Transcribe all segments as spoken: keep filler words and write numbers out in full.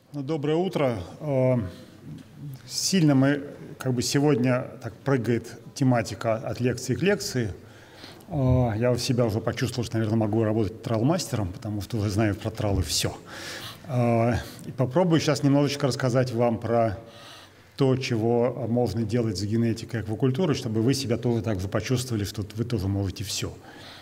Ну, доброе утро. Сильно мы, как бы сегодня так прыгает тематика от лекции к лекции. Я у себя уже почувствовал, что, наверное, могу работать трал-мастером, потому что уже знаю про тралы все. И попробую сейчас немножечко рассказать вам про то, чего можно делать с генетикой аквакультуры, чтобы вы себя тоже так же почувствовали, что вы тоже можете все.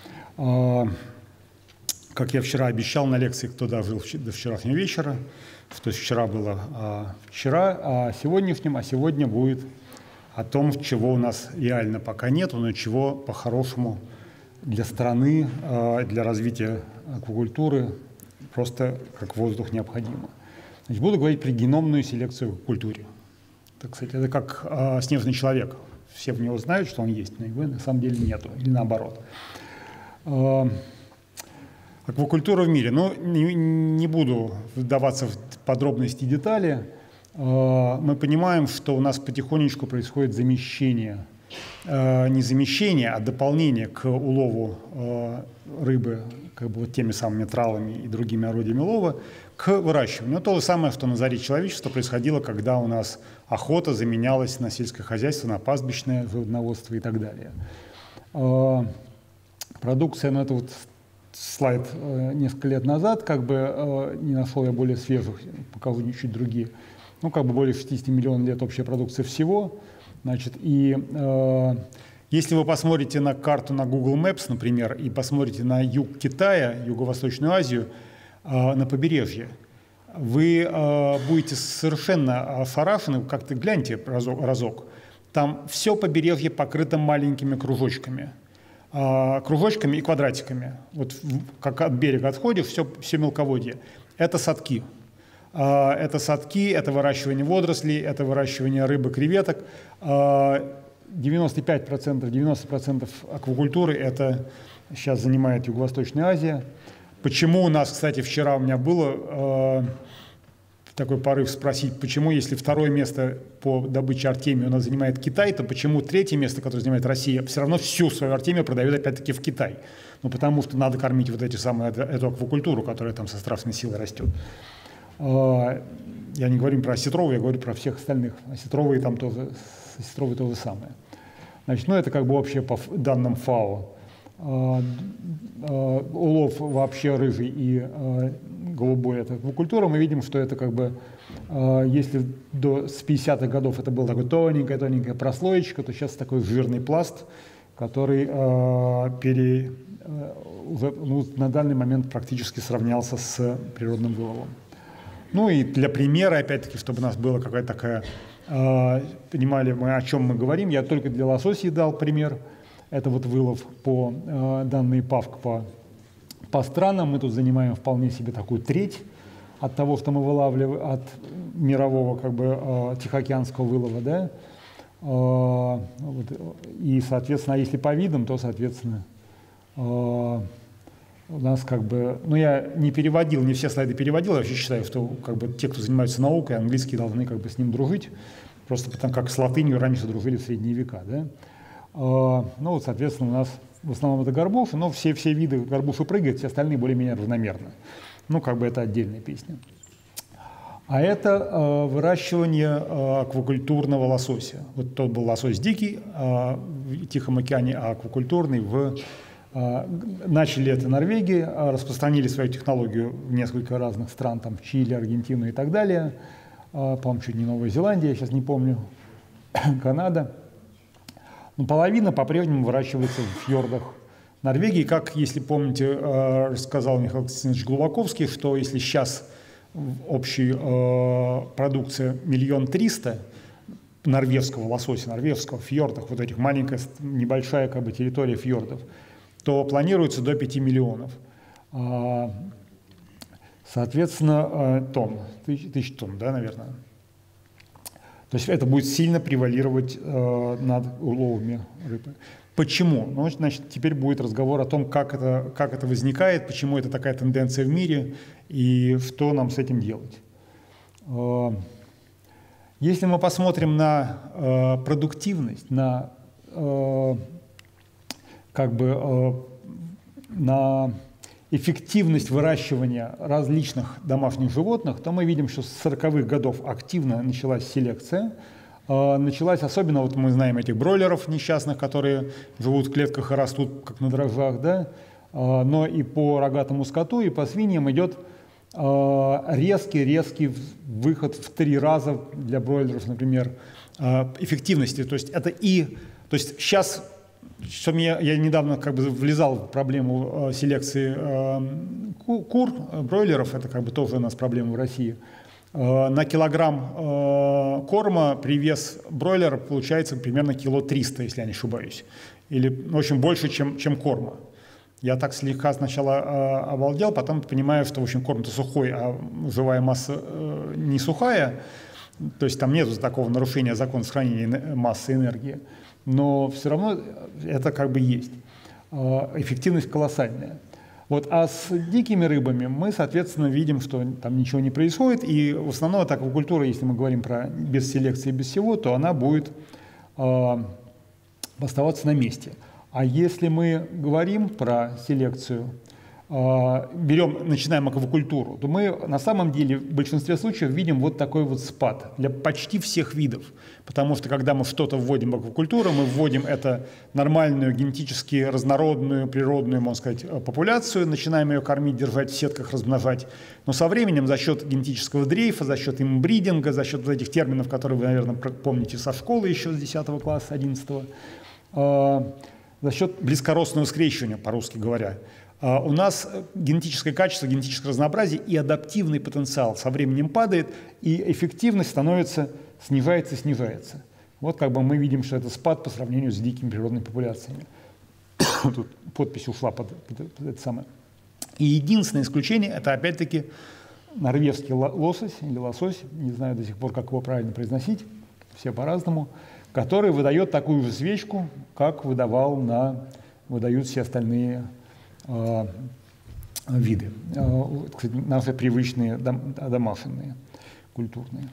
Как я вчера обещал на лекции, кто дожил до вчерашнего вечера, то есть вчера было а, вчера, а сегодняшнем, а сегодня будет о том, чего у нас реально пока нет, но чего по-хорошему для страны, а, для развития аквакультуры просто как воздух необходимо. Значит, буду говорить про геномную селекцию в аквакультуре. Так сказать, это как а, снежный человек. Все в него знают, что он есть, но его на самом деле нету, или наоборот. А, Аквакультура в мире. Ну, не, не буду вдаваться в подробности и детали. Мы понимаем, что у нас потихонечку происходит замещение, не замещение, а дополнение к улову рыбы, как бы вот теми самыми тралами и другими орудиями лова, к выращиванию. То же самое, что на заре человечества происходило, когда у нас охота заменялась на сельское хозяйство, на пастбищное животноводство и так далее. Продукция, ну это вот слайд э, несколько лет назад, как бы э, не нашел я более свежих, покажу чуть другие, ну как бы более шестидесяти миллионов лет общая продукция всего, значит, и э, если вы посмотрите на карту на Google Maps, например, и посмотрите на юг Китая, Юго-Восточную Азию, э, на побережье, вы э, будете совершенно ошарашены, как-то гляньте разок, разок, там все побережье покрыто маленькими кружочками. кружочками и квадратиками. Вот как от берега отходишь, все, все мелководье. Это садки. Это садки, это выращивание водорослей, это выращивание рыбы, креветок. девяносто пять процентов, девяносто процентов аквакультуры это сейчас занимает Юго-Восточная Азия. Почему у нас, кстати, вчера у меня было такой порыв спросить, почему, если второе место по добыче артемии у нас занимает Китай, то почему третье место, которое занимает Россия, все равно всю свою артемию продает опять-таки в Китай? Ну, потому что надо кормить вот эти самые, эту аквакультуру, которая там со страшной силой растет. Я не говорю про осетровые, я говорю про всех остальных. Осетровые там тоже, осетровые то же самое. Значит, ну, это как бы общее по данным ФАО. Улов вообще рыжий и голубой – это аквакультура. Мы видим, что это как бы, если до, с пятидесятых годов это была такая тоненькая-тоненькая прослоечка, то сейчас такой жирный пласт, который пере, уже, ну, на данный момент практически сравнялся с природным выловом. Ну и для примера, опять-таки, чтобы у нас была какая-то такая, понимали мы, о чем мы говорим, я только для лососей дал пример. Это вот вылов по э, данные ПАВК по, по странам. Мы тут занимаем вполне себе такую треть от того, что мы вылавливаем, от мирового как бы э, тихоокеанского вылова. Да? Э, вот, и, соответственно, если по видам, то, соответственно, э, у нас как бы... Ну, я не переводил, не все слайды переводил. Я вообще считаю, что как бы, те, кто занимаются наукой, английские должны как бы с ним дружить. Просто потому как с латынью раньше дружили в средние века. Да? Ну, вот, соответственно, у нас в основном это горбуша, но все, все виды горбуши прыгают, все остальные более-менее равномерно. Ну, как бы это отдельная песня. А это э, выращивание э, аквакультурного лосося. Вот тот был лосось дикий э, в Тихом океане, а аквакультурный в... Э, начали это в Норвегии, э, распространили свою технологию в несколько разных стран, там Чили, Аргентину и так далее. Э, по-моему, чуть не Новая Зеландия, я сейчас не помню, Канада. Но половина по-прежнему выращивается в фьордах Норвегии. Как, если помните, рассказал Михаил Константинович Глубаковский, что если сейчас общая продукция миллион триста норвежского лосося, норвежского в фьордах, вот этих маленькая, небольшая как бы территория фьордов, то планируется до пяти миллионов. Соответственно, тонн, тысяч, тысяч тонн, да, наверное. То есть это будет сильно превалировать э, над уловами рыбы. Почему? Ну, значит, теперь будет разговор о том, как это, как это возникает, почему это такая тенденция в мире и что нам с этим делать. Э, если мы посмотрим на э, продуктивность, на, э, как бы, э, на эффективность выращивания различных домашних животных, то мы видим, что с сороковых годов активно началась селекция. Началась особенно, вот мы знаем этих бройлеров несчастных, которые живут в клетках и растут как на дрожжах, да? Но и по рогатому скоту, и по свиньям идет резкий-резкий выход в три раза для бройлеров, например, эффективности. То есть это и, то есть сейчас, что меня, я недавно как бы влезал в проблему селекции кур, бройлеров, это как бы тоже у нас проблема в России. На килограмм корма привес бройлера получается примерно кило триста, если я не ошибаюсь. Или, в общем, больше, чем, чем корма. Я так слегка сначала обалдел, потом понимаю, что, в общем, корм-то сухой, а живая масса не сухая. То есть там нет такого нарушения закона сохранения массы энергии. Но все равно это как бы есть. Эффективность колоссальная. Вот, а с дикими рыбами мы, соответственно, видим, что там ничего не происходит, и в основном эта аквакультура, если мы говорим про без селекции, без всего, то она будет э, оставаться на месте. А если мы говорим про селекцию, э, берем, начинаем аквакультуру, то мы на самом деле в большинстве случаев видим вот такой вот спад для почти всех видов. Потому что когда мы что-то вводим в аквакультуру, мы вводим это нормальную, генетически разнородную, природную, можно сказать, популяцию, начинаем ее кормить, держать в сетках, размножать. Но со временем за счет генетического дрейфа, за счет имбридинга, за счет вот этих терминов, которые вы, наверное, помните со школы еще с десятого класса, одиннадцатого, э, за счет близкородственного скрещивания, по-русски говоря, э, у нас генетическое качество, генетическое разнообразие и адаптивный потенциал со временем падает, и эффективность становится снижается, снижается. Вот как бы мы видим, что это спад по сравнению с дикими природными популяциями. Тут подпись ушла под, под, под это самое. И единственное исключение – это опять-таки норвежский лосось или лосось, не знаю до сих пор, как его правильно произносить, все по-разному, который выдает такую же свечку, как выдавал на, выдают все остальные э, виды, э, кстати, наши привычные дом, домашние, культурные.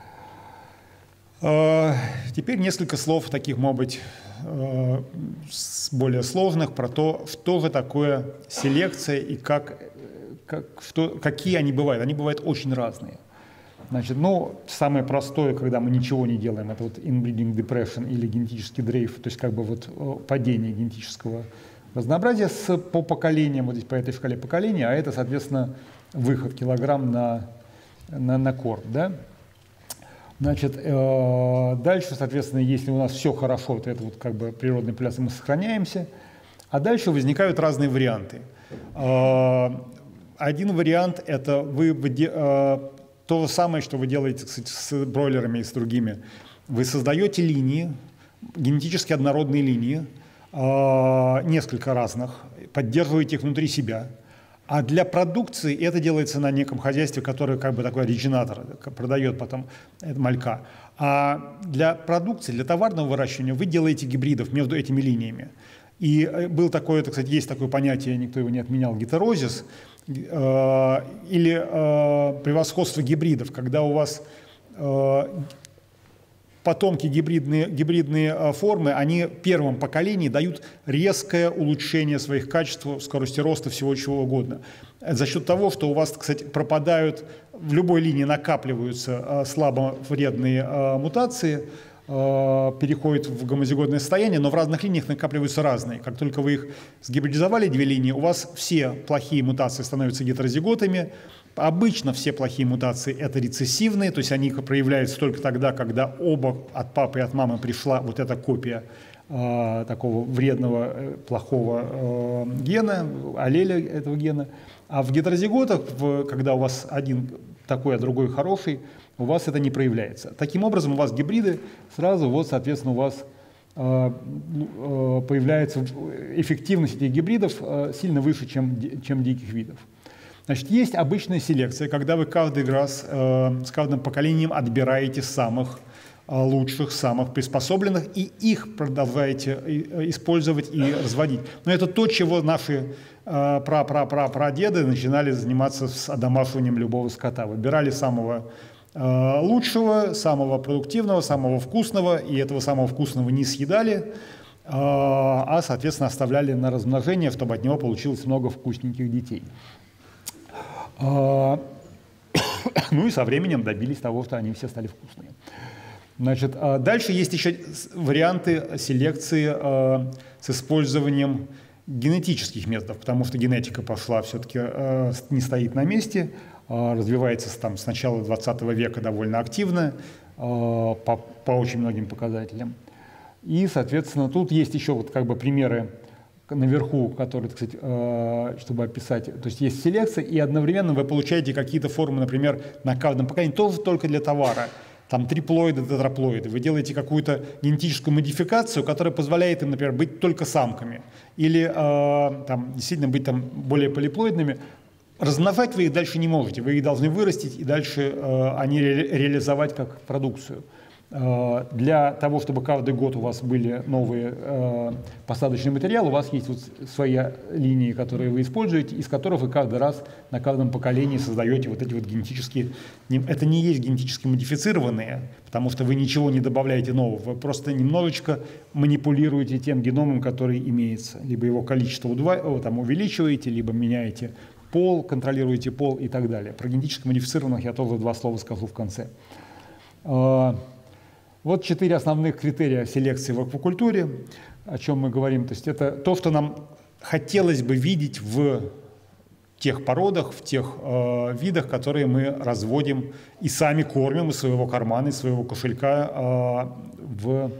Теперь несколько слов, таких, может быть, более сложных, про то, что же такое селекция и как, как, что, какие они бывают. Они бывают очень разные. Значит, ну, самое простое, когда мы ничего не делаем, это вот inbreeding depression или генетический дрейф, то есть как бы вот падение генетического разнообразия с, по поколениям, вот здесь по этой шкале поколения, а это, соответственно, выход килограмм на, на, на корм, да? Значит, э, дальше, соответственно, если у нас все хорошо, то это вот как бы природная популяция, мы сохраняемся, а дальше возникают разные варианты. Э, один вариант – это вы, э, то же самое, что вы делаете, кстати, с бройлерами и с другими. Вы создаете линии, генетически однородные линии, э, несколько разных, поддерживаете их внутри себя. А для продукции это делается на неком хозяйстве, которое как бы такой оригинатор, продает потом малька. А для продукции, для товарного выращивания вы делаете гибридов между этими линиями. И был такой, это, кстати, есть такое понятие, никто его не отменял, гетерозис, э, или э, превосходство гибридов, когда у вас э, потомки гибридные, гибридные формы, они в первом поколении дают резкое улучшение своих качеств, скорости роста, всего чего угодно. За счет того, что у вас, кстати, пропадают, в любой линии накапливаются слабо вредные мутации, переходят в гомозиготное состояние, но в разных линиях накапливаются разные. Как только вы их сгибридизовали, две линии, у вас все плохие мутации становятся гетерозиготами. Обычно все плохие мутации – это рецессивные, то есть они проявляются только тогда, когда оба от папы и от мамы пришла вот эта копия э, такого вредного, э, плохого э, гена, аллеля этого гена. А в гетерозиготах, в, когда у вас один такой, а другой хороший, у вас это не проявляется. Таким образом, у вас гибриды сразу, вот, соответственно, у вас э, э, появляется эффективность этих гибридов э, сильно выше, чем, чем диких видов. Значит, есть обычная селекция, когда вы каждый раз э, с каждым поколением отбираете самых э, лучших, самых приспособленных, и их продолжаете э, использовать и разводить. Но это то, чего наши э, пра-пра-пра-прадеды начинали заниматься с одомашиванием любого скота. Выбирали самого э, лучшего, самого продуктивного, самого вкусного, и этого самого вкусного не съедали. а, соответственно, оставляли на размножение, чтобы от него получилось много вкусненьких детей. Ну и со временем добились того, что они все стали вкусные. Значит, дальше есть еще варианты селекции с использованием генетических методов, потому что генетика пошла все-таки, не стоит на месте, развивается там с начала двадцатого века довольно активно по, по очень многим показателям. И, соответственно, тут есть еще вот как бы примеры наверху, которые, так сказать, чтобы описать. То есть есть селекция, и одновременно вы получаете какие-то формы, например, на каждом поколении, тоже только для товара. Там триплоиды, тетраплоиды. Вы делаете какую-то генетическую модификацию, которая позволяет им, например, быть только самками. Или э, там, действительно быть там, более полиплоидными. Размножать вы их дальше не можете. Вы их должны вырастить и дальше э, они ре реализовать как продукцию. Э, для того, чтобы каждый год у вас были новые э, посадочные материалы, у вас есть вот свои линии, которые вы используете, из которых вы каждый раз на каждом поколении создаете вот эти вот генетические... Это не есть генетически модифицированные, потому что вы ничего не добавляете нового, вы просто немножечко манипулируете тем геномом, который имеется. Либо его количество удва... там, увеличиваете, либо меняете пол, контролируете пол и так далее. Про генетически модифицированных я тоже два слова скажу в конце. Вот четыре основных критерия селекции в аквакультуре, о чем мы говорим. То есть это то, что нам хотелось бы видеть в тех породах, в тех э, видах, которые мы разводим и сами кормим из своего кармана, из своего кошелька э, в,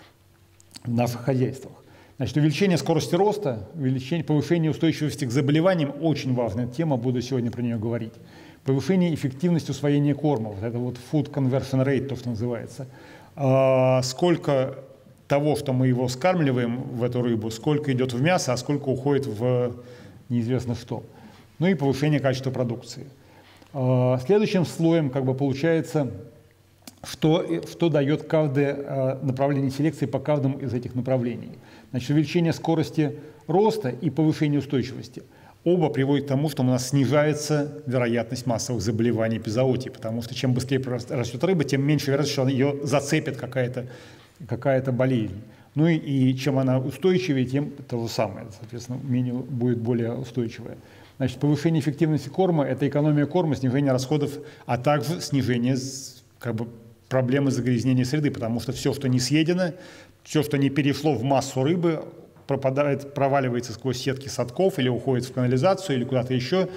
в наших хозяйствах. Значит, увеличение скорости роста, увеличение, повышение устойчивости к заболеваниям – очень важная тема, буду сегодня про нее говорить. Повышение эффективности усвоения корма, вот это вот food conversion rate, то, что называется. Э, сколько того, что мы его скармливаем в эту рыбу, сколько идет в мясо, а сколько уходит в неизвестно что. Ну и повышение качества продукции. Следующим слоем как бы получается, что, что дает каждое направление селекции по каждому из этих направлений. Значит, увеличение скорости роста и повышение устойчивости. Оба приводят к тому, что у нас снижается вероятность массовых заболеваний эпизоотии, потому что чем быстрее растет рыба, тем меньше вероятность, что ее зацепит какая-то какая-то болезнь. Ну и, и чем она устойчивее, тем то же самое, соответственно, менее, будет более устойчивая. Значит, повышение эффективности корма – это экономия корма, снижение расходов, а также снижение как бы, проблемы загрязнения среды, потому что все, что не съедено, все, что не перешло в массу рыбы, пропадает, проваливается сквозь сетки садков или уходит в канализацию или куда-то еще,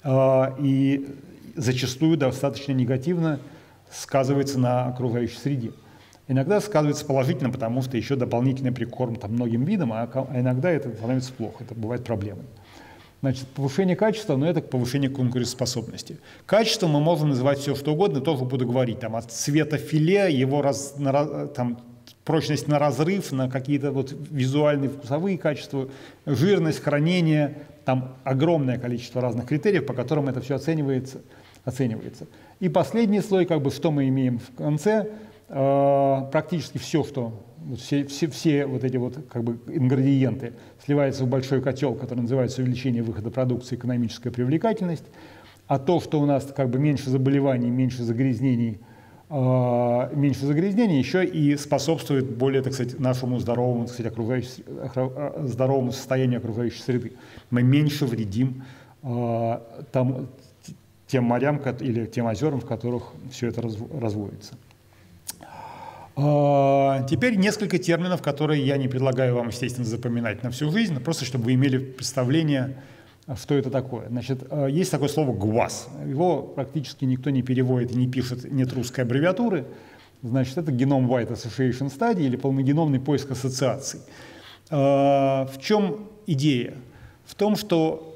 и зачастую достаточно негативно сказывается на окружающей среде. Иногда сказывается положительно, потому что еще дополнительный прикорм там, многим видам, а иногда это становится плохо, это бывает проблемой. Значит, повышение качества, но это повышение конкурентоспособности. Качество мы можем называть все, что угодно, тоже буду говорить, там, от цвета филе, его раз, на, там, прочность на разрыв, на какие-то вот визуальные вкусовые качества, жирность, хранение, там огромное количество разных критериев, по которым это все оценивается. оценивается. И последний слой, как бы, что мы имеем в конце, э, практически все, что... Все, все, все вот эти вот как бы ингредиенты сливаются в большой котел, который называется увеличение выхода продукции, экономическая привлекательность, а то, что у нас как бы меньше заболеваний, меньше загрязнений, э, меньше загрязнений, еще и способствует более, так сказать, нашему здоровому, так сказать, окружающей, здоровому состоянию окружающей среды. Мы меньше вредим э, там, тем морям или тем озерам, в которых все это разводится. Теперь несколько терминов, которые я не предлагаю вам, естественно, запоминать на всю жизнь, просто чтобы вы имели представление, что это такое. Значит, есть такое слово ГВАС. Его практически никто не переводит и не пишет, нет русской аббревиатуры. Значит, это Genome Wide Association Study или полногеномный поиск ассоциаций. В чем идея? В том, что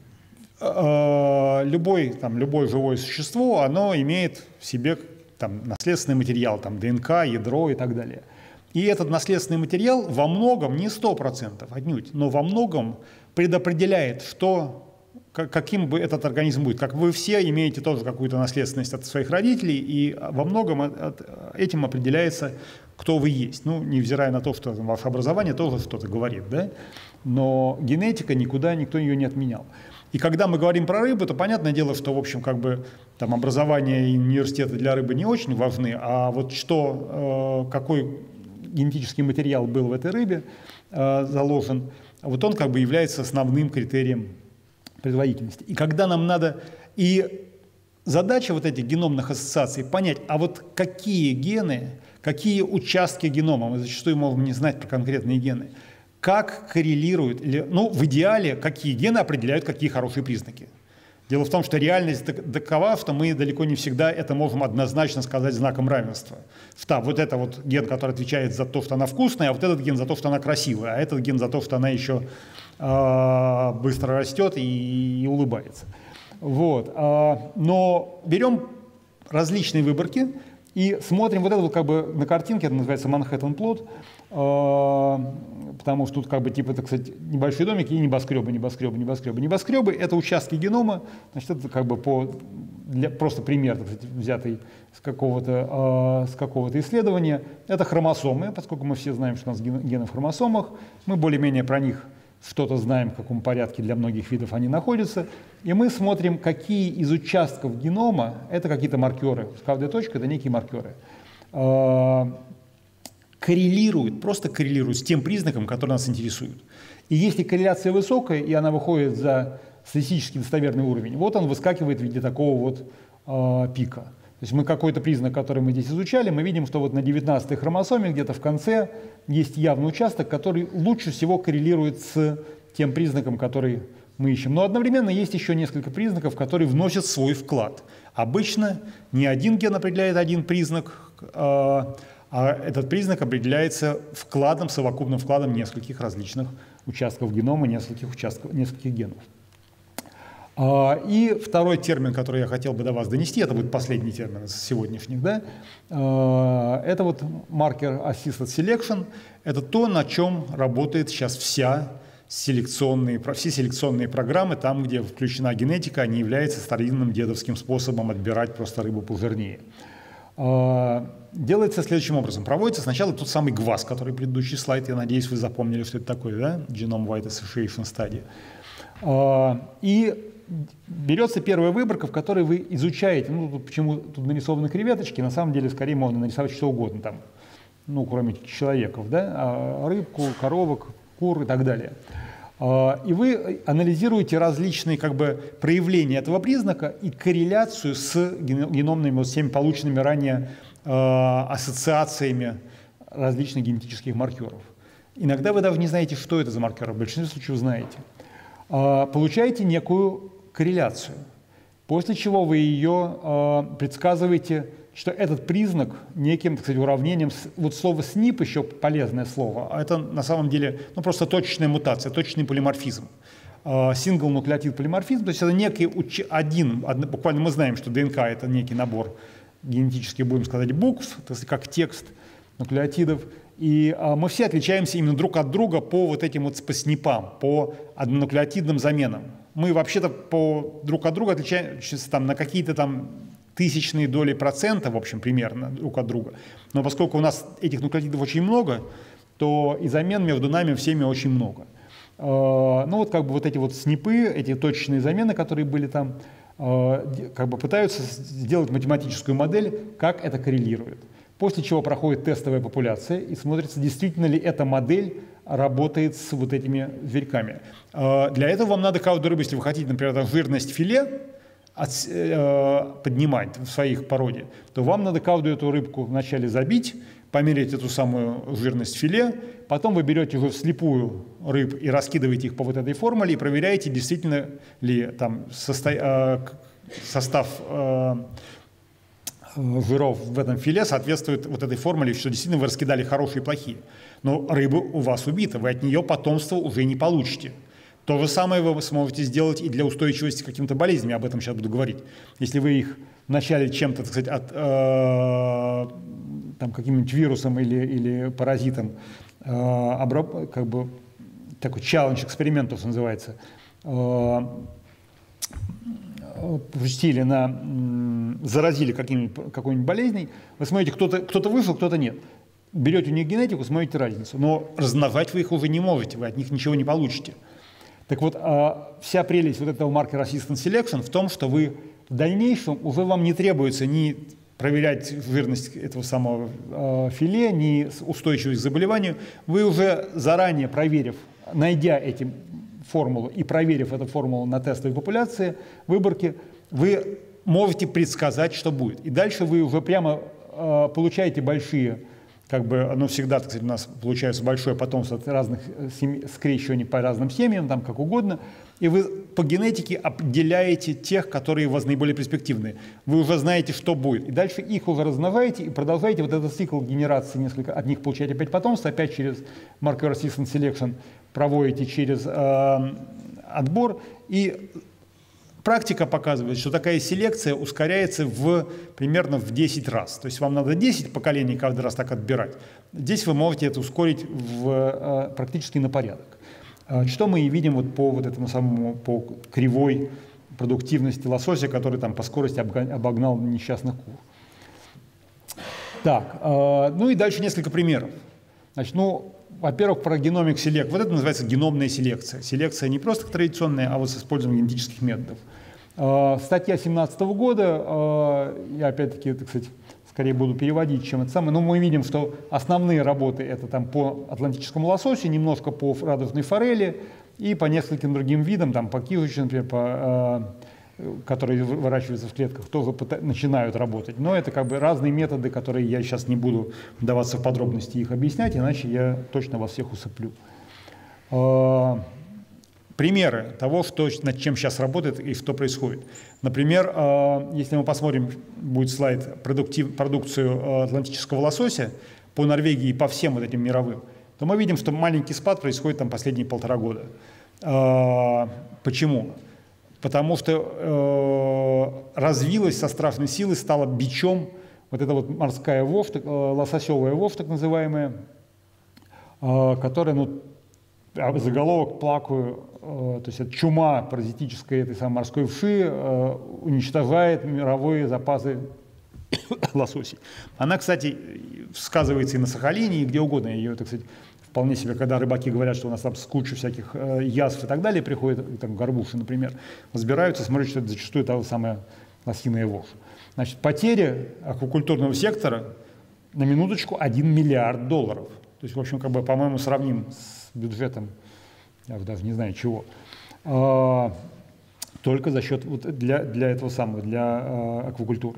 любой, там, любое живое существо, оно имеет в себе там, наследственный материал, там, ДНК, ядро и так далее. И этот наследственный материал во многом, не сто процентов отнюдь, но во многом предопределяет, что, каким бы этот организм будет. Как вы все имеете тоже какую-то наследственность от своих родителей, и во многом от, этим определяется, кто вы есть. Ну, невзирая на то, что ваше образование тоже что-то говорит, да? Но генетика никуда, никто ее не отменял. И когда мы говорим про рыбу, то понятное дело, что, в общем, как бы там образование и университеты для рыбы не очень важны, а вот что, э, какой генетический материал был в этой рыбе э, заложен, вот он как бы является основным критерием производительности. И когда нам надо... И задача вот этих геномных ассоциаций понять, а вот какие гены, какие участки генома, мы зачастую можем не знать про конкретные гены, как коррелируют, или, ну, в идеале, какие гены определяют какие хорошие признаки. Дело в том, что реальность такова, что мы далеко не всегда это можем однозначно сказать знаком равенства. Что вот это вот ген, который отвечает за то, что она вкусная, а вот этот ген за то, что она красивая, а этот ген за то, что она еще э, быстро растет и, и улыбается. Вот. А, но берем различные выборки и смотрим вот это вот как бы на картинке, это называется Манхэттен плот, а, потому что тут как бы типа, так сказать, небольшие домики и небоскребы, небоскребы, небоскребы. Небоскребы — это участки генома, значит, это как бы по, для, просто пример, так сказать, взятый с какого-то, а, с какого-то исследования. Это хромосомы, поскольку мы все знаем, что у нас гены в хромосомах, мы более-менее про них что-то знаем, в каком порядке для многих видов они находятся, и мы смотрим, какие из участков генома, это какие-то маркеры, каждая точка — это некие маркеры, коррелируют, просто коррелируют с тем признаком, который нас интересует. И если корреляция высокая, и она выходит за статистически достоверный уровень, вот он выскакивает в виде такого вот э, пика. То есть мы какой-то признак, который мы здесь изучали, мы видим, что вот на девятнадцатой хромосоме где-то в конце есть явный участок, который лучше всего коррелирует с тем признаком, который мы ищем. Но одновременно есть еще несколько признаков, которые вносят свой вклад. Обычно не один ген определяет один признак, а этот признак определяется вкладом, совокупным вкладом нескольких различных участков генома, нескольких участков, нескольких генов. И второй термин, который я хотел бы до вас донести, это будет последний термин из сегодняшних, да, это вот маркер Assisted Selection, это то, на чем работает сейчас вся селекционные, все селекционные программы, там, где включена генетика, они являются старинным дедовским способом отбирать просто рыбу пожирнее. Делается следующим образом. Проводится сначала тот самый ГВАС, который предыдущий слайд, я надеюсь, вы запомнили, что это такое, да, Genome Wide Association Study. И берется первая выборка, в которой вы изучаете, ну, тут, почему тут нарисованы креветочки, на самом деле, скорее, можно нарисовать что угодно там, ну, кроме человеков, да, рыбку, коровок, кур и так далее. И вы анализируете различные как бы проявления этого признака и корреляцию с геномными, вот, всеми полученными ранее ассоциациями различных генетических маркеров. Иногда вы даже не знаете, что это за маркеры, в большинстве случаев знаете. Получаете некую корреляцию, после чего вы ее э, предсказываете, что этот признак неким, так сказать, уравнением, вот слово СНИП еще полезное слово, а это на самом деле ну, просто точечная мутация, точечный полиморфизм. Сингл нуклеотид полиморфизм, то есть это некий один, один, буквально мы знаем, что ДНК это некий набор генетически, будем сказать, букв, то есть как текст нуклеотидов. И а, мы все отличаемся именно друг от друга по вот этим вот по снипам, по однонуклеотидным заменам. Мы вообще-то по, друг от друга отличаемся там, на какие-то там тысячные доли процента, в общем, примерно друг от друга. Но поскольку у нас этих нуклеотидов очень много, то и замен между нами всеми очень много. А, ну вот как бы вот эти вот снипы, эти точечные замены, которые были там, а, как бы пытаются сделать математическую модель, как это коррелирует. После чего проходит тестовая популяция и смотрится, действительно ли эта модель работает с вот этими зверьками. Для этого вам надо каждую рыбу, если вы хотите, например, жирность филе поднимать в своих породе, то вам надо каждую эту рыбку вначале забить, померить эту самую жирность филе, потом вы берете уже вслепую рыб и раскидываете их по вот этой формуле и проверяете, действительно ли там состав, состав жиров в этом филе соответствует вот этой формуле, что действительно вы раскидали хорошие и плохие. Но рыба у вас убита, вы от нее потомство уже не получите. То же самое вы сможете сделать и для устойчивости к каким-то болезням, я об этом сейчас буду говорить. Если вы их вначале чем-то, так сказать, от, э, там, каким-нибудь вирусом или, или паразитом, э, обраб, как бы такой челлендж экспериментов называется, э, пустили на, заразили какой-нибудь болезнью, вы смотрите, кто-то кто-то выжил, кто-то нет. Берете у них генетику, смотрите разницу. Но размножать вы их уже не можете, вы от них ничего не получите. Так вот, вся прелесть вот этого маркера Assisted Selection в том, что вы в дальнейшем уже вам не требуется ни проверять жирность этого самого э, филе, ни устойчивость к заболеванию. Вы уже заранее проверив, найдя эти формулу и проверив эту формулу на тестовой популяции, выборке, вы можете предсказать, что будет. И дальше вы уже прямо э, получаете большие, как бы, ну, всегда, так сказать, у нас получается большое потомство от разных семей, скрещиваний по разным семьям, там, как угодно, и вы по генетике определяете тех, которые у вас наиболее перспективные. Вы уже знаете, что будет. И дальше их уже размножаете и продолжаете вот этот цикл генерации, несколько, от них получаете опять потомство, опять через marker resistant selection проводите через э, отбор, и практика показывает, что такая селекция ускоряется в, примерно в десять раз. То есть вам надо десять поколений каждый раз так отбирать. Здесь вы можете это ускорить в, э, практически на порядок. Э, что мы и видим вот по вот этому самому, по кривой продуктивности лосося, который там по скорости обогнал несчастных кур. Так, э, ну и дальше несколько примеров. Значит, ну, во-первых, про геномик селект. Вот это называется геномная селекция. Селекция не просто традиционная, а вот с использованием генетических методов. Э, статья две тысячи семнадцатого года, э, я опять-таки, так сказать, скорее буду переводить, чем это самое, но мы видим, что основные работы это там по атлантическому лососю, немножко по радужной форели и по нескольким другим видам, там по кижучу, например, по, э, которые выращиваются в клетках, тоже начинают работать. Но это как бы разные методы, которые я сейчас не буду вдаваться в подробности их объяснять, иначе я точно вас всех усыплю. Э, Примеры того, что, над чем сейчас работает и что происходит. Например, э, если мы посмотрим, будет слайд, продуктив, продукцию э, атлантического лосося по Норвегии и по всем вот этим мировым, то мы видим, что маленький спад происходит там последние полтора года. Э, почему? Потому что э, развилась со страшной силой, стала бичом вот эта вот морская вошь, э, лососевая вошь, так называемая, э, которая, ну, заголовок плакаю, э, то есть это чума паразитическая этой самой морской вши э, уничтожает мировые запасы лососей. Она, кстати, сказывается и на Сахалине, и где угодно. Ее, так сказать, вполне себе, когда рыбаки говорят, что у нас там с кучей всяких э, язв и так далее приходят, там горбуши, например, разбираются, смотрят, что это зачастую та самая лосиная вошь. Значит, потери аквакультурного сектора на минуточку один миллиард долларов. То есть, в общем, как бы, по-моему, сравним с бюджетом, я даже не знаю чего, а, только за счет вот для, для этого самого, для а, аквакультуры.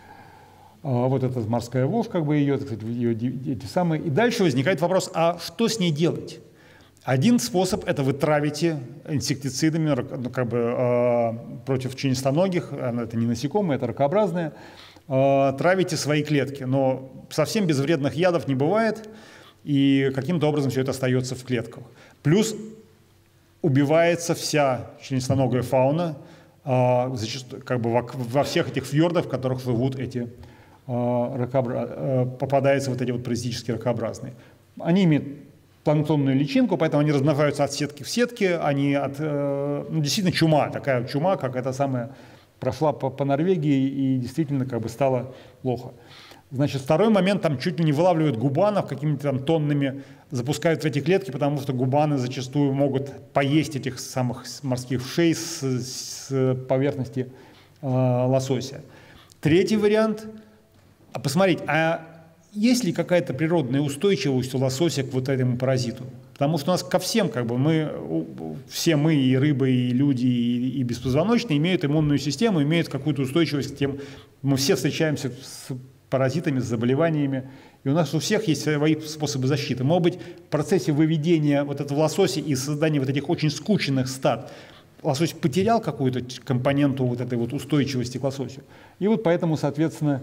А, вот эта морская вошь, как бы ее, так сказать, ее эти самые. И дальше возникает вопрос, а что с ней делать? Один способ – это вы травите инсектицидами, ну, как бы, а, против членистоногих, это не насекомые, это ракообразные, а, травите свои клетки, но совсем без вредных ядов не бывает. И каким-то образом все это остается в клетках. Плюс убивается вся членистоногая фауна, э, зачастую, как бы во, во всех этих фьордах, в которых живут эти э, ракообра... э, попадаются вот эти вот паразитические ракообразные. Они имеют планктонную личинку, поэтому они размножаются от сетки в сетке, они от, э, ну, действительно чума, такая чума, как эта самая прошла по, по Норвегии и действительно как бы стало плохо. Значит, второй момент, там чуть ли не вылавливают губанов какими-то там тоннами, запускают в эти клетки, потому что губаны зачастую могут поесть этих самых морских вшей с, с поверхности э, лосося. Третий вариант, а посмотреть, а есть ли какая-то природная устойчивость у лосося к вот этому паразиту? Потому что у нас ко всем, как бы, мы, все мы, и рыбы, и люди, и, и беспозвоночные, имеют иммунную систему, имеют какую-то устойчивость к тем, мы все встречаемся с паразитами, с заболеваниями, и у нас у всех есть свои способы защиты. Может быть, в процессе выведения вот этого лосося и создания вот этих очень скученных стад лосось потерял какую-то компоненту вот этой вот устойчивости к лососю. И вот поэтому, соответственно,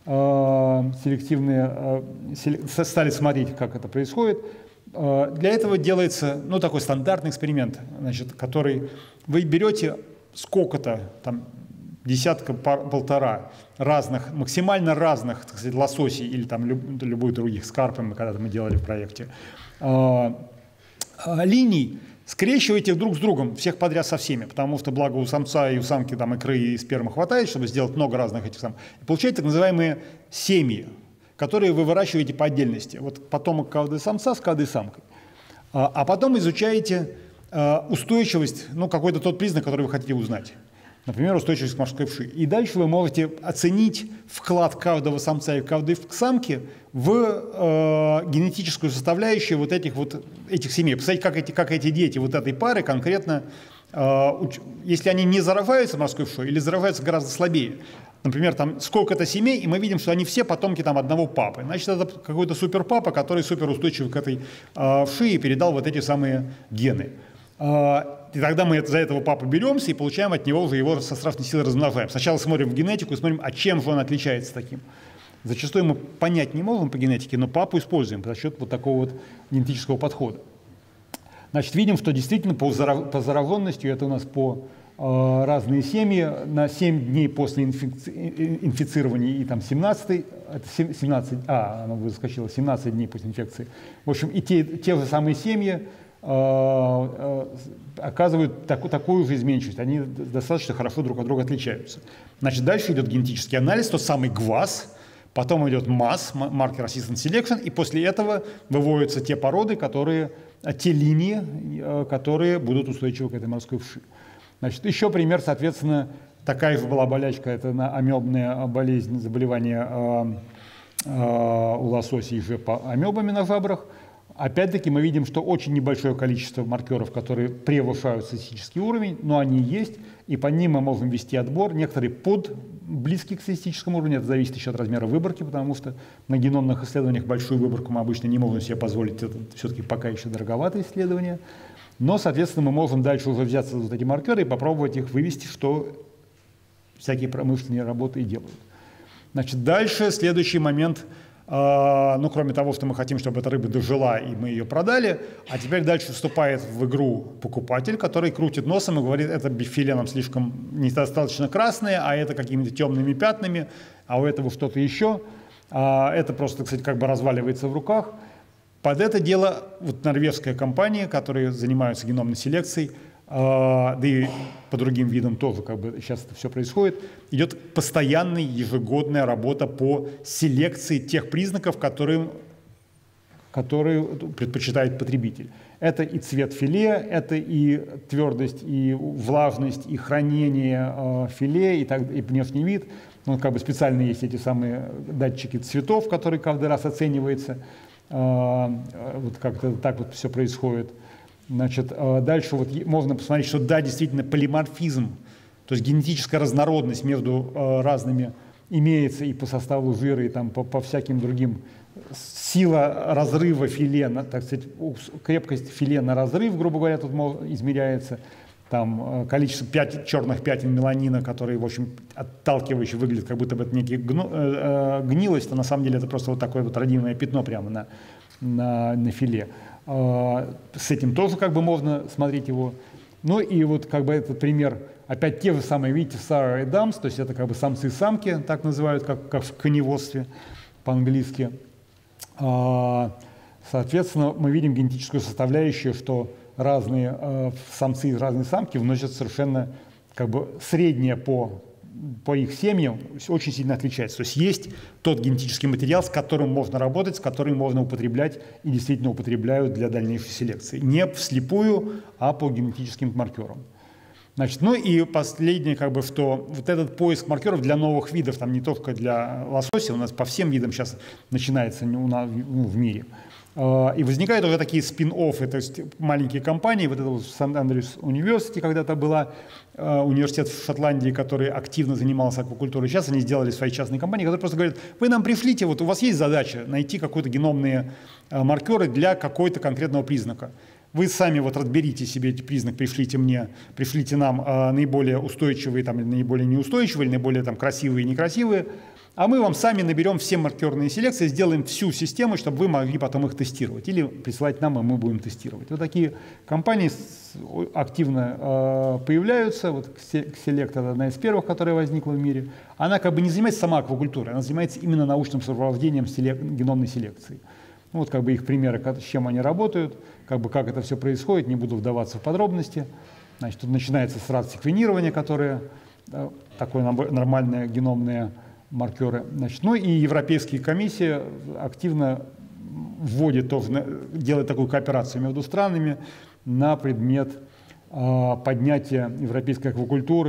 селективные стали смотреть, как это происходит. Для этого делается, ну, такой стандартный эксперимент, значит, который вы берете сколько-то там, десятка, полтора разных, максимально разных, так сказать, лососей или там люб, любых других, с карпами, когда-то мы делали в проекте, э, э, линий, скрещиваете их друг с другом, всех подряд со всеми, потому что, благо, у самца и у самки там икры и спермы хватает, чтобы сделать много разных этих самых. И получаете так называемые семьи, которые вы выращиваете по отдельности. Вот потомок каждого самца с каждой самкой. А, а потом изучаете э, устойчивость, ну, какой-то тот признак, который вы хотите узнать. Например, устойчивость к морской вши. И дальше вы можете оценить вклад каждого самца и каждой самки в э, генетическую составляющую вот этих вот этих семей. Представляете, как эти, как эти дети вот этой пары конкретно, э, уч, если они не заражаются морской вшой или заражаются гораздо слабее. Например, там сколько-то семей, и мы видим, что они все потомки там одного папы. Значит, это какой-то суперпапа, который суперустойчивый к этой э, вши и передал вот эти самые гены. И тогда мы за этого папу беремся и получаем от него уже его со страшной силой размножаем. Сначала смотрим в генетику и смотрим, а чем же он отличается таким. Зачастую мы понять не можем по генетике, но папу используем за счет вот такого вот генетического подхода. Значит, видим, что действительно по, зарав... по зараженности, это у нас по э, разные семьи, на семь дней после инфици... инфицирования и там семнадцать, это семнадцать, а, она выскочила, семнадцать дней после инфекции. В общем, и те, те же самые семьи оказывают так, такую же изменчивость. Они достаточно хорошо друг от друга отличаются. Значит, дальше идет генетический анализ, тот самый ГВАС, потом идет МАС, Marker Assisted Selection, и после этого выводятся те породы, которые, те линии, которые будут устойчивы к этой морской вши. Значит, еще пример, соответственно, такая же была болячка, это амебная болезнь, заболевание э, э, у лососей же по амебами на жабрах. Опять-таки мы видим, что очень небольшое количество маркеров, которые превышают статистический уровень, но они есть, и по ним мы можем вести отбор. Некоторые под близкие к статистическому уровню, это зависит еще от размера выборки, потому что на геномных исследованиях большую выборку мы обычно не можем себе позволить, это все-таки пока еще дороговатое исследование. Но, соответственно, мы можем дальше уже взяться за вот эти маркеры и попробовать их вывести, что всякие промышленные работы и делают. Значит, дальше следующий момент. Ну, кроме того, что мы хотим, чтобы эта рыба дожила, и мы ее продали, а теперь дальше вступает в игру покупатель, который крутит носом и говорит, это филе нам слишком недостаточно красное, а это какими-то темными пятнами, а у этого что-то еще. Это просто, кстати, как бы разваливается в руках. Под это дело вот норвежская компания, которая занимается геномной селекцией, да и по другим видам тоже как бы сейчас это все происходит, идет постоянная ежегодная работа по селекции тех признаков, которые, которые предпочитает потребитель. Это и цвет филе, это и твердость, и влажность, и хранение филе, и, так, и внешний вид. Ну, как бы специально есть эти самые датчики цветов, которые каждый раз оцениваются. Вот как-то так вот все происходит. Значит, дальше вот можно посмотреть, что да, действительно полиморфизм, то есть генетическая разнородность между разными имеется и по составу жира, и там по, по всяким другим. Сила разрыва филе, так сказать, крепкость филе на разрыв, грубо говоря, тут измеряется. Там количество пять, черных пятен меланина, которые, в общем, отталкивающе выглядят, как будто бы это некий гну, э, гнилость, а на самом деле это просто вот такое вот родимое пятно прямо на, на, на филе. С этим тоже как бы можно смотреть его. Ну и вот как бы этот пример, опять те же самые, видите, Сара и Дамс, то есть это как бы самцы и самки, так называют, как, как в коневодстве по-английски. Соответственно, мы видим генетическую составляющую, что разные самцы и разные самки вносят совершенно как бы среднее по по их семьям очень сильно отличается. То есть есть тот генетический материал, с которым можно работать, с которым можно употреблять и действительно употребляют для дальнейшей селекции. Не вслепую, а по генетическим маркерам. Значит, ну и последнее, как бы, что вот этот поиск маркеров для новых видов, там не только для лосося, у нас по всем видам сейчас начинается у нас, ну, в мире. И возникают уже такие спин-оффы, то есть маленькие компании, вот это вот Сент-Андрюс университет когда-то была, университет в Шотландии, который активно занимался аквакультурой, сейчас они сделали свои частные компании, которые просто говорят, вы нам пришлите, вот у вас есть задача найти какие-то геномные маркеры для какой-то конкретного признака. Вы сами вот разберите себе эти признаки, пришлите мне, пришлите нам наиболее устойчивые, там, или наиболее неустойчивые, или наиболее там, красивые и некрасивые, а мы вам сами наберем все маркерные селекции, сделаем всю систему, чтобы вы могли потом их тестировать. Или присылать нам, и мы будем тестировать. Вот такие компании активно э, появляются. Вот Select — это одна из первых, которая возникла в мире. Она как бы не занимается сама аквакультурой, она занимается именно научным сопровождением селек... геномной селекции. Ну, вот как бы их примеры, с чем они работают, как бы как это все происходит, не буду вдаваться в подробности. Значит, тут начинается с рад-секвенирования, которое э, такое нормальное геномное маркеры. Значит, ну и Европейская комиссия активно вводит, тоже, делает такую кооперацию между странами на предмет э, поднятия европейской аквакультуры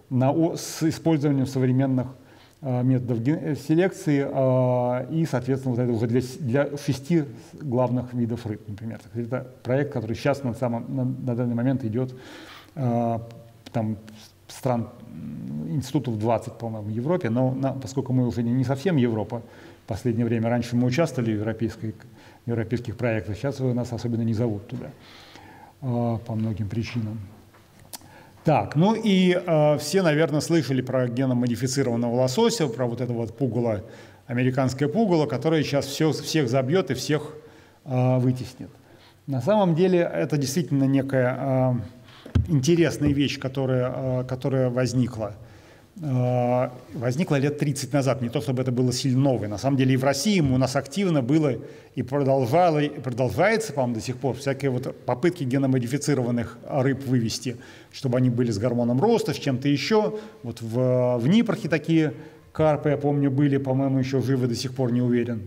на, с использованием современных э, методов селекции э, и, соответственно, вот это уже для, для шести главных видов рыб, например. Это проект, который сейчас на, самом, на, на данный момент идет э, там, стран, институтов двадцать, по-моему, в Европе, но на, поскольку мы уже не, не совсем Европа в последнее время, раньше мы участвовали в, европейской, в европейских проектах, сейчас нас особенно не зовут туда э, по многим причинам. Так, ну и э, все, наверное, слышали про геномодифицированного лосося, про вот это вот пугало, американское пугало, которое сейчас все, всех забьет и всех э, вытеснит. На самом деле это действительно некая э, интересная вещь, которая, э, которая возникла. Э, возникла лет тридцать назад, не то чтобы это было сильно новое. На самом деле и в России у нас активно было и продолжало, и продолжается, по-моему, до сих пор всякие вот попытки геномодифицированных рыб вывести, чтобы они были с гормоном роста, с чем-то еще. Вот в, в Днепрхе такие карпы, я помню, были, по-моему, еще живы, до сих пор не уверен.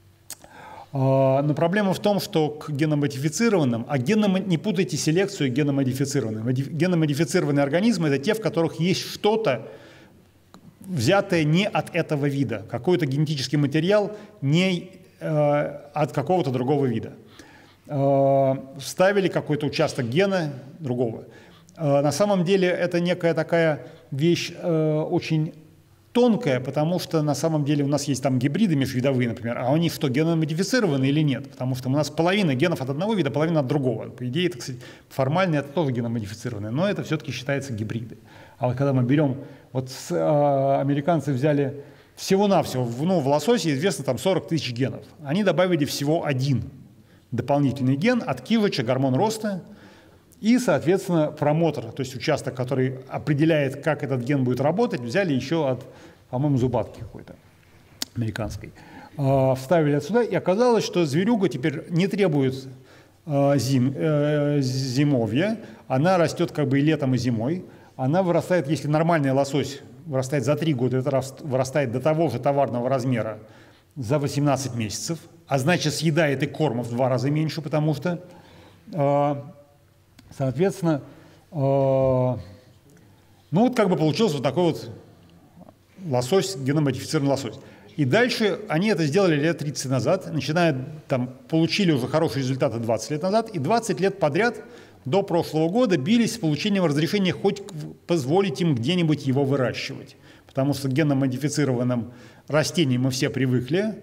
Но проблема в том, что к геномодифицированным, а геном, не путайте селекцию и геномодифицированным. Геномодифицированные организмы – это те, в которых есть что-то, взятое не от этого вида, какой-то генетический материал не э, от какого-то другого вида. Э, вставили какой-то участок гена другого. Э, на самом деле это некая такая вещь э, очень тонкая, потому что на самом деле у нас есть там гибриды межвидовые, например, а они что, геномодифицированы или нет? Потому что у нас половина генов от одного вида, половина от другого. По идее, так сказать, формально это тоже геномодифицированные, но это все-таки считается гибриды. А вот когда мы берем, вот с, э, американцы взяли всего-навсего, ну, в лососе известно там сорок тысяч генов. Они добавили всего один дополнительный ген от кивача, гормон роста, и, соответственно, промотор, то есть участок, который определяет, как этот ген будет работать, взяли еще от, по-моему, зубатки какой-то американской. Э, вставили отсюда, и оказалось, что зверюга теперь не требует э, зим, э, зимовья, она растет как бы и летом, и зимой. Она вырастает, если нормальный лосось вырастает за три года, это вырастает до того же товарного размера за восемнадцать месяцев, а значит съедает и корма в два раза меньше, потому что, э, соответственно, э, ну вот как бы получился вот такой вот лосось, геномодифицированный лосось. И дальше они это сделали лет тридцать назад, начиная, там, получили уже хорошие результаты двадцать лет назад, и двадцать лет подряд до прошлого года бились с получением разрешения хоть позволить им где-нибудь его выращивать. Потому что к геномодифицированным растениям мы все привыкли.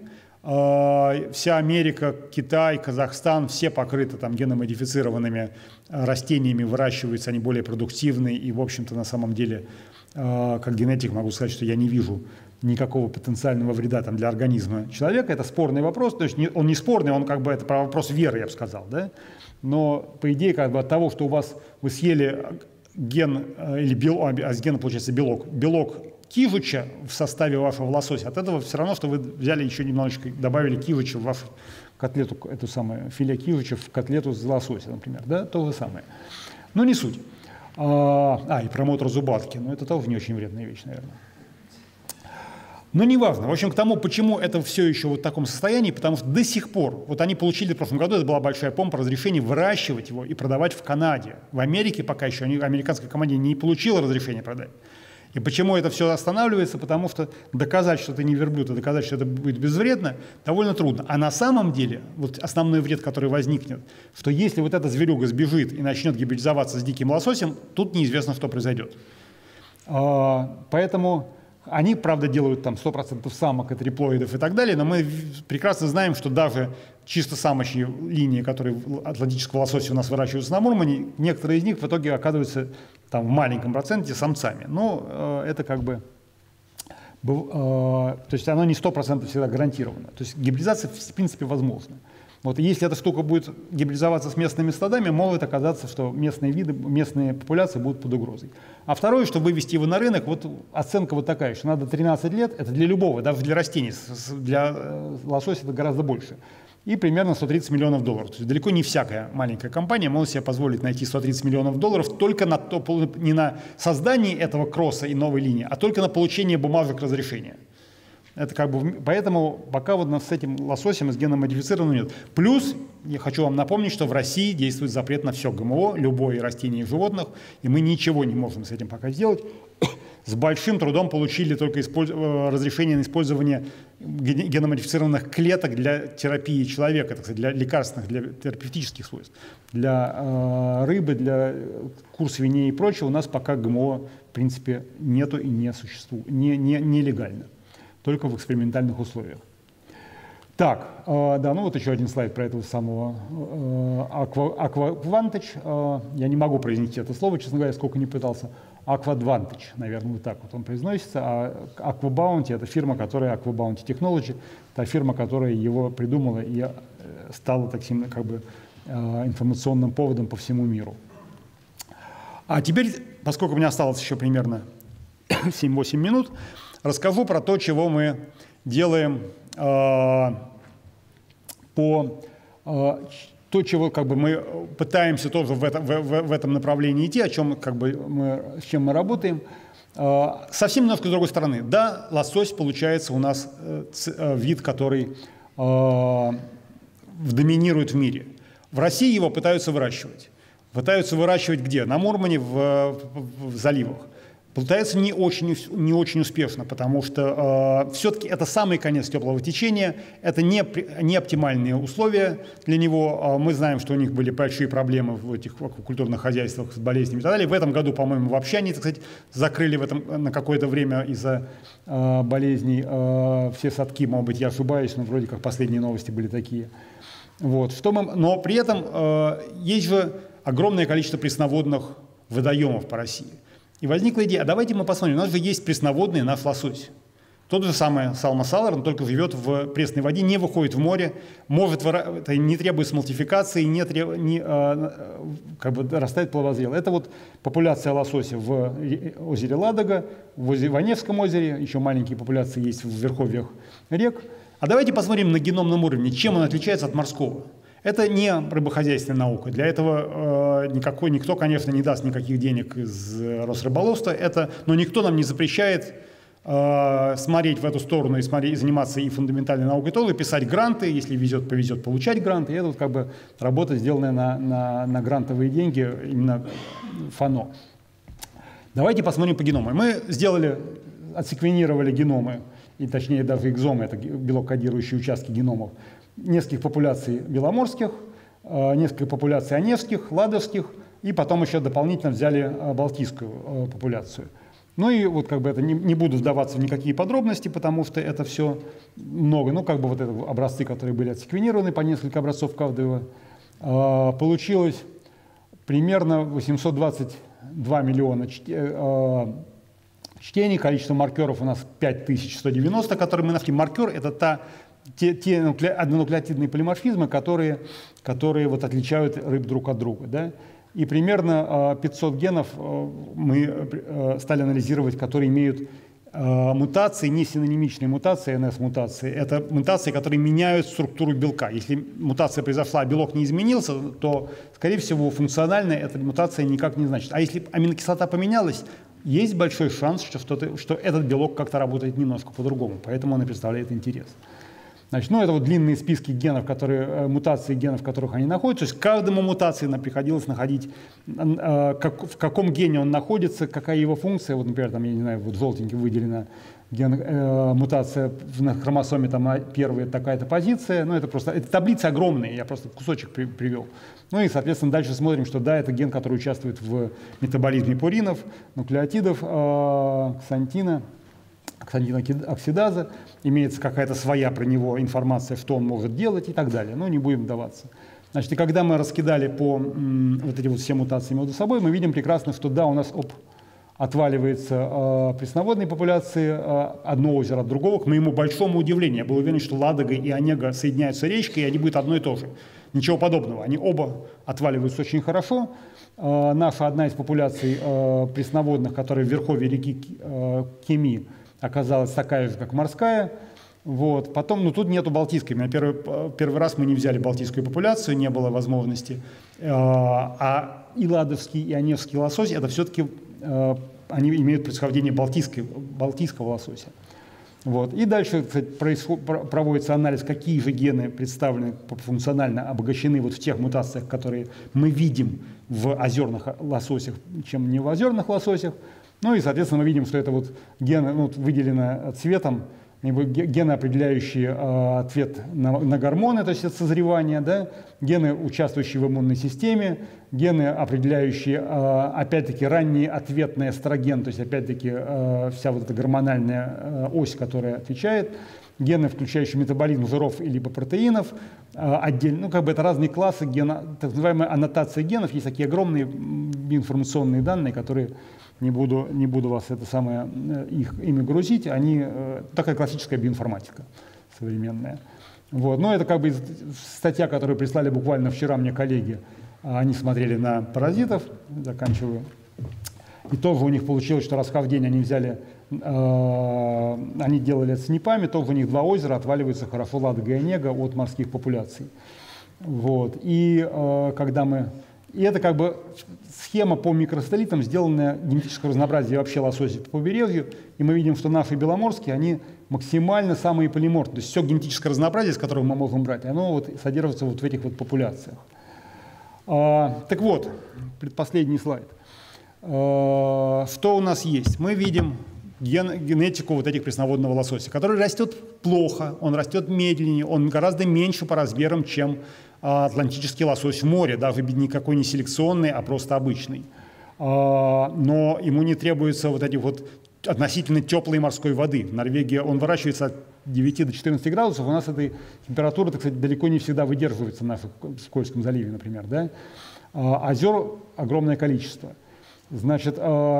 Вся Америка, Китай, Казахстан, все покрыты там геномодифицированными растениями, выращиваются, они более продуктивны. И, в общем-то, на самом деле, как генетик могу сказать, что я не вижу никакого потенциального вреда там, для организма человека. Это спорный вопрос, то есть он не спорный, он как бы это вопрос веры, я бы сказал, да? Но, по идее, как бы от того, что у вас вы съели ген, или белок, а с гена получается белок, белок кивыча в составе вашего лосося, от этого все равно, что вы взяли еще немножечко, добавили кивыча в вашу котлету, эту самую филе кивыча в котлету с лосося, например, да, то же самое. Но не суть. А, а и промотор зубатки, но это тоже не очень вредная вещь, наверное. Но неважно. В общем, к тому, почему это все еще вот в таком состоянии, потому что до сих пор, вот они получили в прошлом году, это была большая помпа, разрешение выращивать его и продавать в Канаде. В Америке пока еще, они, американская команда не получила разрешения продать. И почему это все останавливается? Потому что доказать, что это не верблюд, и доказать, что это будет безвредно, довольно трудно. А на самом деле, вот основной вред, который возникнет, что если вот эта зверюга сбежит и начнет гибридизоваться с диким лососем, тут неизвестно, что произойдет. Поэтому они, правда, делают там сто процентов самок и триплоидов и так далее, но мы прекрасно знаем, что даже чисто самочные линии, которые атлантического лосося у нас выращиваются на Мурмане, некоторые из них в итоге оказываются там в маленьком проценте самцами. Но э, это как бы, э, то есть оно не сто процентов всегда гарантировано. То есть гибридизация в принципе возможна. Вот если эта штука будет гибридизоваться с местными стадами, может оказаться, что местные виды, местные популяции будут под угрозой. А второе, чтобы вывести его на рынок, вот оценка вот такая, что надо тринадцать лет, это для любого, даже для растений, для лосося это гораздо больше. И примерно сто тридцать миллионов долларов. То есть далеко не всякая маленькая компания может себе позволить найти сто тридцать миллионов долларов только на то, не на создание этого кросса и новой линии, а только на получение бумажек разрешения. Это как бы, поэтому пока вот с этим лососем и с геномодифицированным нет. Плюс, я хочу вам напомнить, что в России действует запрет на все ГМО, любое растение и животных, и мы ничего не можем с этим пока сделать. с большим трудом получили только использ... разрешение на использование геномодифицированных клеток для терапии человека, так сказать, для лекарственных, для терапевтических свойств. Для э, рыбы, для кур, свиней и прочего у нас пока ГМО, в принципе, нету и не существует, не, не, нелегально, только в экспериментальных условиях. Так, э, да, ну вот еще один слайд про этого самого э, Aquadvantage. Э, я не могу произнести это слово, честно говоря, сколько не пытался. Aquadvantage, наверное, вот так вот он произносится. А Aquabounty — это фирма, которая Aquabounty Technology, та фирма, которая его придумала и стала таким как бы информационным поводом по всему миру. А теперь, поскольку у меня осталось еще примерно семь-восемь минут, расскажу про то, чего мы делаем э, по э, то, чего как бы мы пытаемся тоже в этом, в, в этом направлении идти, о чем как бы мы, с чем мы работаем. Э, совсем немножко с другой стороны. Да, лосось получается у нас э, ц, вид, который э, доминирует в мире. В России его пытаются выращивать. Пытаются выращивать где? На Мурмане, в, в, в заливах. Пытаются не очень, не очень успешно, потому что э, все-таки это самый конец теплого течения, это не, не оптимальные условия для него. Мы знаем, что у них были большие проблемы в этих аквакультурных хозяйствах с болезнями и так далее. В этом году, по-моему, вообще они, так сказать, закрыли в этом, на какое-то время из-за э, болезней э, все садки, может быть, я ошибаюсь, но вроде как последние новости были такие. Вот. Что мы, но при этом э, есть же огромное количество пресноводных водоемов по России. И возникла идея, а давайте мы посмотрим, у нас же есть пресноводный наш лосось. Тот же самый салмасалер, он только живет в пресной воде, не выходит в море, может, это не требует смолтификации, не, треб, не а, как бы растает плавозрело. Это вот популяция лосося в озере Ладога, в озере, в Онежском озере, еще маленькие популяции есть в верховьях рек. А давайте посмотрим на геномном уровне, чем он отличается от морского. Это не рыбохозяйственная наука. Для этого э, никакой, никто, конечно, не даст никаких денег из Росрыболовства. Это, но никто нам не запрещает э, смотреть в эту сторону и, смотреть, и заниматься и фундаментальной наукой тоже, писать гранты, если везет, повезет, получать гранты. И это вот как бы работа, сделанная на, на, на грантовые деньги, именно ФАНО. Давайте посмотрим по геному. Мы сделали, отсеквенировали геномы, и точнее даже экзомы, это белок-кодирующие участки геномов, нескольких популяций беломорских, несколько популяций онежских, ладожских, и потом еще дополнительно взяли балтийскую популяцию. Ну и вот как бы это не, не буду вдаваться в никакие подробности, потому что это все много. Ну как бы вот это образцы, которые были отсеквенированы по несколько образцов каждого, получилось примерно восемьсот двадцать два миллиона чтений. Количество маркеров у нас пять тысяч сто девяносто, которые мы нашли. Маркер — это та Те, те однонуклеотидные полиморфизмы, которые, которые вот отличают рыб друг от друга. Да? И примерно пятьсот генов мы стали анализировать, которые имеют мутации, не синонимичные мутации, эн эс-мутации. Это мутации, которые меняют структуру белка. Если мутация произошла, а белок не изменился, то, скорее всего, функционально эта мутация никак не значит. А если аминокислота поменялась, есть большой шанс, что, что, что этот белок как-то работает немножко по-другому. Поэтому он и представляет интерес. Значит, ну, это вот длинные списки генов, которые, мутаций генов, в которых они находятся. То есть каждому мутации нам приходилось находить, э, как, в каком гене он находится, какая его функция. Вот, например, там, я не знаю, вот желтеньким выделена ген, э, мутация на хромосоме там, первая такая-то позиция. Ну, это просто, это таблицы огромные, я просто кусочек при, привел. Ну и, соответственно, дальше смотрим, что да, это ген, который участвует в метаболизме пуринов, нуклеотидов, э, ксантина. Оксидаза, имеется какая-то своя про него информация, что он может делать и так далее. Но не будем вдаваться. Значит, и когда мы раскидали по м, вот эти вот все мутации между собой, мы видим прекрасно, что да, у нас оп, отваливается э, пресноводные популяции, э, одно озеро от другого. К моему большому удивлению, я был уверен, что Ладога и Онега соединяются речкой, и они будут одно и то же. Ничего подобного. Они оба отваливаются очень хорошо. Э, наша одна из популяций э, пресноводных, которая в верховье реки э, Кеми, оказалась такая же, как морская. Вот. Потом, ну тут нету балтийской. На первый, первый раз мы не взяли балтийскую популяцию, не было возможности. А и ладожский, и онежский лосось, это все-таки они имеют происхождение балтийской, балтийского лосося. Вот. И дальше, кстати, происход, проводится анализ, какие же гены представлены функционально, обогащены вот в тех мутациях, которые мы видим в озерных лососях, чем не в озерных лососях. Ну и, соответственно, мы видим, что это вот гены, ну, выделено цветом, гены, определяющие э, ответ на, на гормоны, то есть это созревание, да? Гены, участвующие в иммунной системе, гены, определяющие, э, опять-таки, ранний ответ на эстроген, то есть, опять-таки, э, вся вот эта гормональная э, ось, которая отвечает, гены, включающие метаболизм жиров либо протеинов, э, отдельно, ну, как бы это разные классы гена, так называемая аннотация генов, есть такие огромные информационные данные, которые Не буду, не буду вас это самое, их ими грузить, они э, такая классическая биоинформатика современная. Вот. Но это как бы статья, которую прислали буквально вчера мне коллеги, они смотрели на паразитов, заканчиваю, и тоже у них получилось, что раз в день они взяли, э, они делали это с НИПами, тоже у них два озера отваливаются хорошо Ладога и Онега от морских популяций. Вот. И э, когда мы... И это как бы схема по микросателлитам, сделанная генетическое разнообразие вообще лососей по побережью. И мы видим, что наши беломорские, они максимально самые полиморфные. То есть все генетическое разнообразие, с которого мы можем брать, оно вот содержится вот в этих вот популяциях. А, так вот, предпоследний слайд. А, что у нас есть? Мы видим ген, генетику вот этих пресноводного лосося, который растет плохо, он растет медленнее, он гораздо меньше по размерам, чем атлантический лосось в море, даже никакой не селекционный, а просто обычный. Но ему не требуется вот этих вот относительно теплой морской воды. В Норвегии он выращивается от девяти до четырнадцати градусов, у нас этой температуры, так сказать, далеко не всегда выдерживается в нашем Кольском заливе, например. Да? Озер огромное количество. Значит,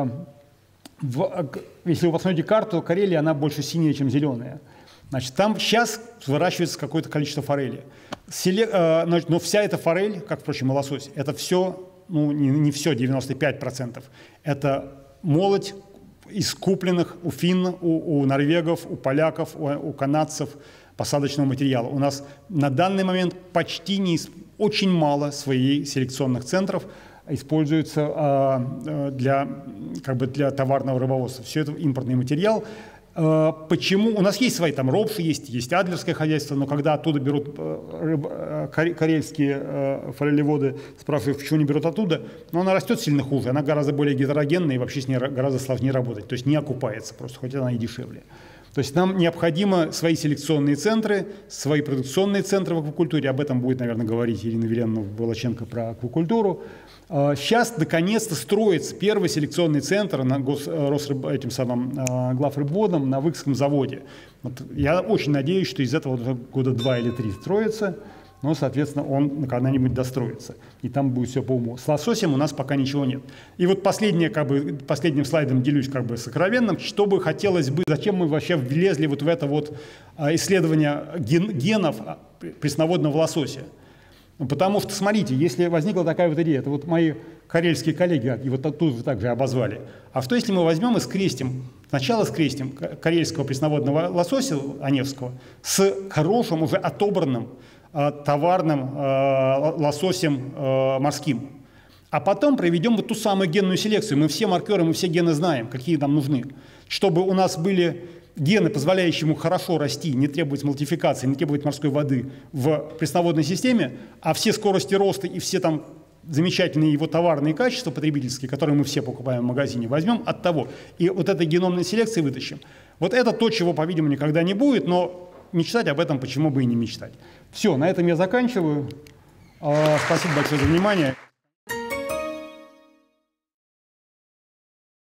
в, если вы посмотрите карту Карелии, она больше синяя, чем зеленая. Значит, там сейчас выращивается какое-то количество форели. Селе, э, но вся эта форель, как, впрочем, и лосось, это все, ну не, не все, девяносто пять процентов. Это молоть из купленных у финн, у, у норвегов, у поляков, у, у канадцев посадочного материала. У нас на данный момент почти не, очень мало своих селекционных центров используется э, для, как бы для товарного рыбоводства. Все это импортный материал. Почему? У нас есть свои там ропши, есть, есть адлерское хозяйство, но когда оттуда берут рыб, карельские форелеводы, спрашивают, почему не берут оттуда, но она растет сильно хуже, она гораздо более гетерогенная и вообще с ней гораздо сложнее работать, то есть не окупается просто, хоть она и дешевле. То есть нам необходимо свои селекционные центры, свои продукционные центры в аквакультуре, об этом будет, наверное, говорить Ирина Виленовна-Волоченко про аквакультуру. Сейчас наконец-то строится первый селекционный центр на гос, Росрыб, этим самым главрыбводом на Выкском заводе. Вот я очень надеюсь, что из этого года два или три строится, но, соответственно, он когда-нибудь достроится. И там будет все по уму. С лососем у нас пока ничего нет. И вот последнее, как бы, последним слайдом делюсь как бы сокровенным, что бы хотелось бы, зачем мы вообще влезли вот в это вот исследование ген, генов пресноводного лосося. Потому что, смотрите, если возникла такая вот идея, это вот мои карельские коллеги, и вот тут же также обозвали. А что если мы возьмем и скрестим, сначала скрестим карельского пресноводного лосося онежского с хорошим, уже отобранным товарным лососем морским. А потом проведем вот ту самую генную селекцию. Мы все маркеры, мы все гены знаем, какие нам нужны. Чтобы у нас были гены, позволяющие ему хорошо расти, не требовать мультификации, не требовать морской воды в пресноводной системе, а все скорости роста и все там замечательные его товарные качества потребительские, которые мы все покупаем в магазине, возьмем от того. И вот этой геномной селекции вытащим. Вот это то, чего, по-видимому, никогда не будет, но мечтать об этом почему бы и не мечтать. Все, на этом я заканчиваю. Спасибо большое за внимание.